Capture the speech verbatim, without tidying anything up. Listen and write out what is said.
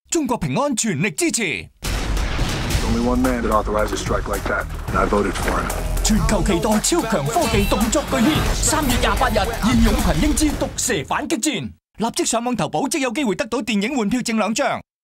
中國平安全力支持。 Only one man that authorized a strike like that, and I voted for him. 全球期待超強科技動作巨獻，三月廿八日義勇群英之毒蛇反擊戰，立即上網投保即有機會得到電影換票證兩張。